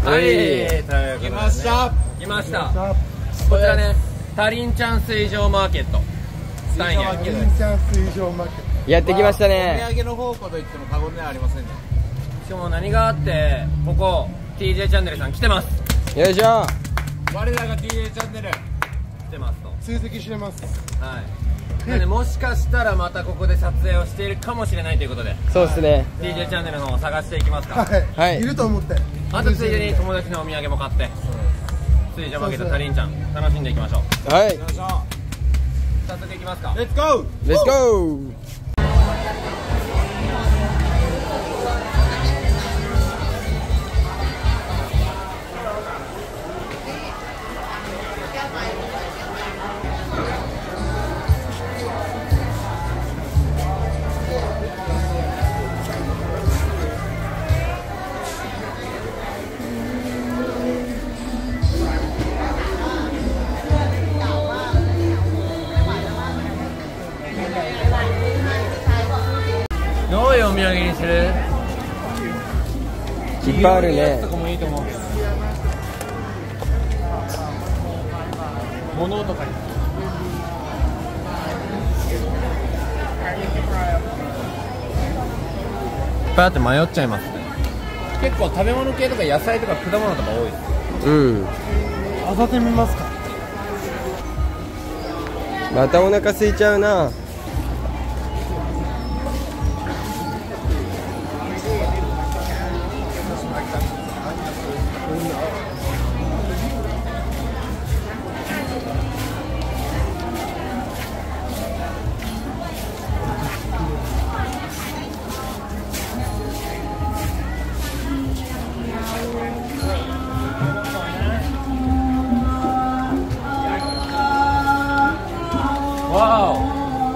はい、来ました。来ました。こちらね、タリンチャン水上マーケット。タリンチャン水上マーケット。やってきましたね。お土産の宝庫と言っても過言ではありませんね。しかも何があって、ここ TJ チャンネルさん来てます。よいしょ。我らが TJ チャンネル来てますと。追跡してます。はい。なんでもしかしたらまたここで撮影をしているかもしれないということで。そうですね。TJ チャンネルの方を探していきますか。はい。いると思って。あとついでに友達のお土産も買って。水上マーケットタリンちゃん楽しんでいきましょう。はい。早速いきますか。レッツゴー。レッツゴー。どういうお土産にする？いっぱいあるね。とかもいいと思う。物とかに。いっぱいあって迷っちゃいますね。結構食べ物系とか野菜とか果物とか多いです。うん。あさってみますか。またお腹空いちゃうな。わお。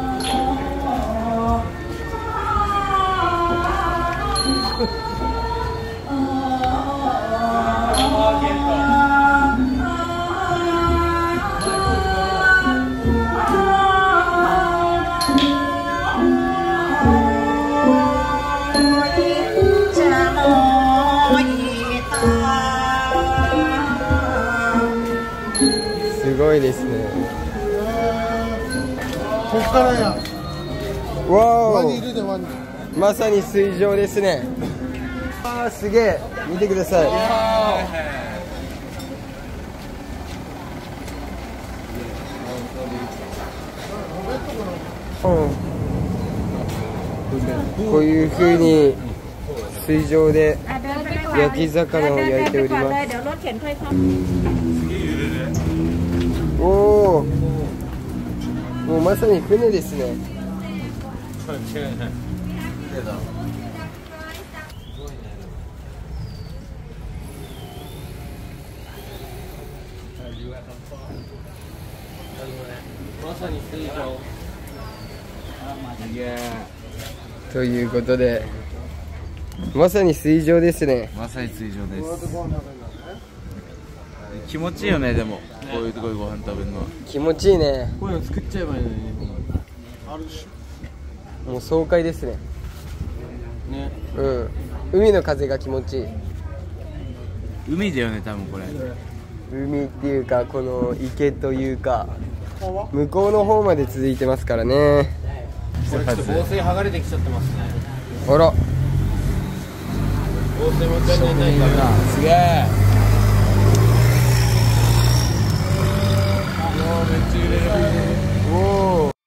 すごいですね。こっからや。わお。ワニいるでワニ。まさに水上ですね。ああすげえ。見てください。こういう風に水上で焼き魚を焼いております。おお。もうまさに船ですね。まさに水上。ということで、まさに水上ですね。まさに水上です。気持ちいいよね。でもこういうところでご飯食べるのは気持ちいいね。こういうの作っちゃえばいいのに。あるしもう爽快ですね。ね。うん。海の風が気持ちいい。海だよね多分これ。海っていうかこの池というか向こうの方まで続いてますからね。これちょっと防水剥がれてきちゃってますね。あら。防水もったいないから。すげえ。めっちゃ揺れる。おお。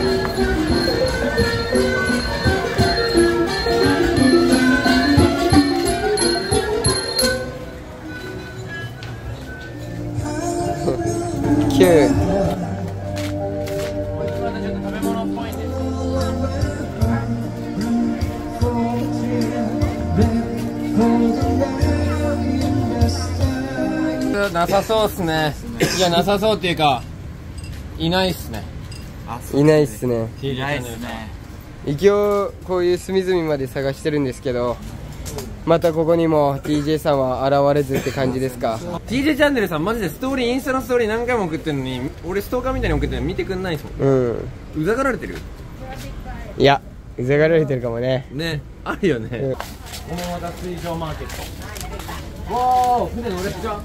なさそうっすね。いや、なさそうっていうか、いないっすね。 いないっすね。 いないっすね。 一応こういう隅々まで探してるんですけど、またここにも TJ さんは現れずって感じですか。 TJ チャンネルさんマジでストーリー、インスタのストーリー何回も送ってるのに、俺ストーカーみたいに送ってるの見てくんないっすもん。うざがられてる。 いや、うざがられてるかもね。 ね、あるよね。このまた水上マーケット。わー、船乗れちゃう。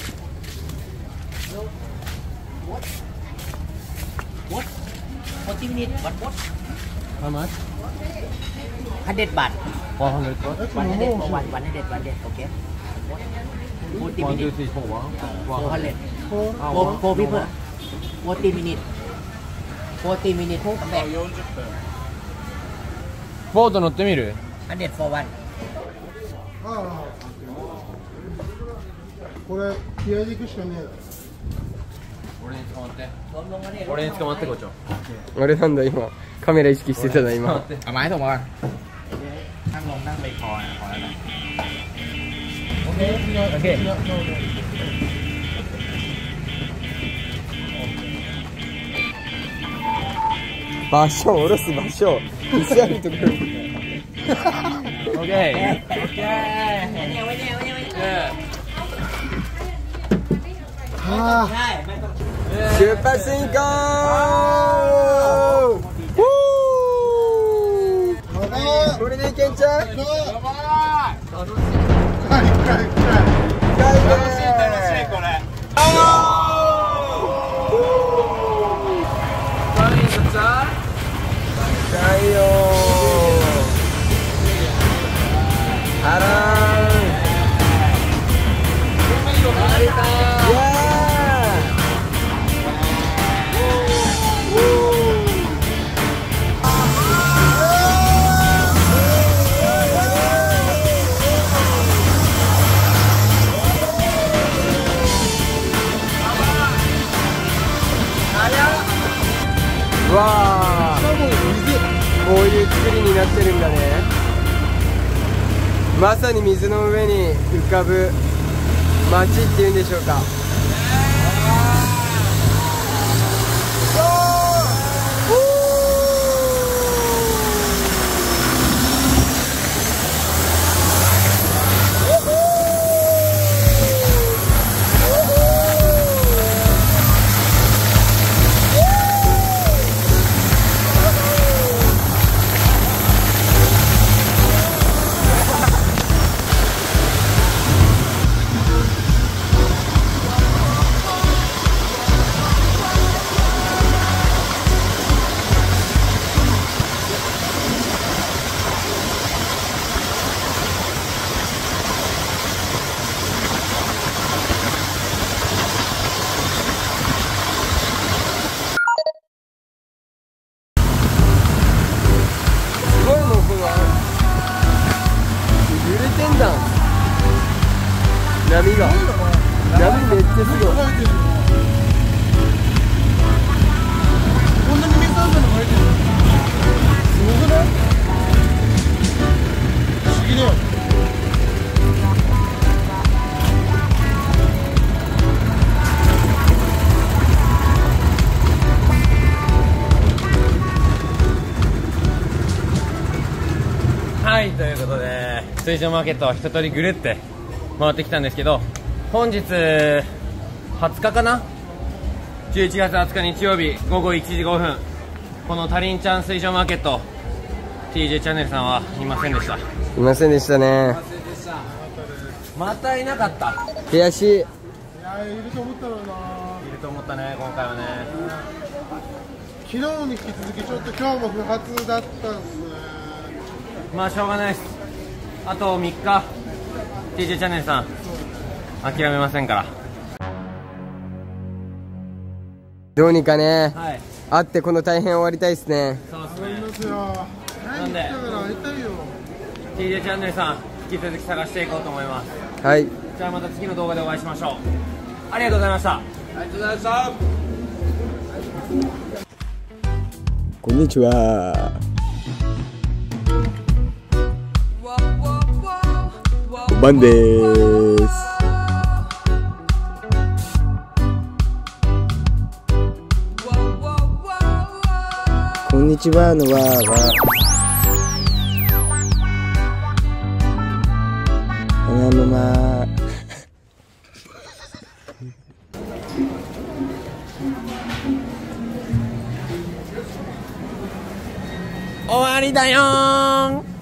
What? 40 minutes. What? How much? 100 baht. 100 baht? 100 for one. 100. Okay. 40 1, 2, minutes. 3, 4, 400. Four people. 40 minutes. 40 minutes. Come back. ボート乗ってみる 100 for one. これ気合いでいくしかねえだろ。 俺に捕まって。俺に捕まってこちょ。 俺なんだ今カメラ意識してたな今。 เอาไม้ส่งมาก่อนนั่งลงนั่งไปคอนะคอแล้วนะโอเคโอเค場所下ろす場所椅子あるところ。 オッケー。 出発進行。これでいけんちゃう？楽しいこれ。 あらわあ、こういう作りになってるんだね。まさに水の上に浮かぶ街っていうんでしょうか。波めっちゃすごい。 こんなに水あるの巻いてる。すごくない？不思議だよ。 はい、ということで水上マーケットを一通りぐるって回ってきたんですけど、本日20日かな、11月20日日曜日午後1時5分、このタリンチャン水上マーケット TJ チャンネルさんはいませんでした。 いませんでしたね。 またいなかった。 悔しい。 いや、いると思ったろうな。 いると思ったね、今回はね。 昨日に引き続きちょっと今日も不発だったんですね。 まあしょうがないです。あと3日 TJ チャンネルさん諦めませんから。 どうにかね、 はい、 会ってこの大変終わりたいですね。 そうです思いね。 ますよ。 なんでだから会いたいよ。 TJ チャンネルさん引き続き探していこうと思います。 はい、 じゃあまた次の動画でお会いしましょう。ありがとうございました。ありがとうございました。 こんにちは。おばんでーす。こんにちはのわーは花ママ。 終わりだよーん。